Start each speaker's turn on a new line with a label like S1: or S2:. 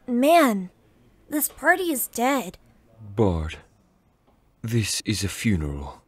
S1: Man, this party is dead.
S2: Bard, this is a funeral.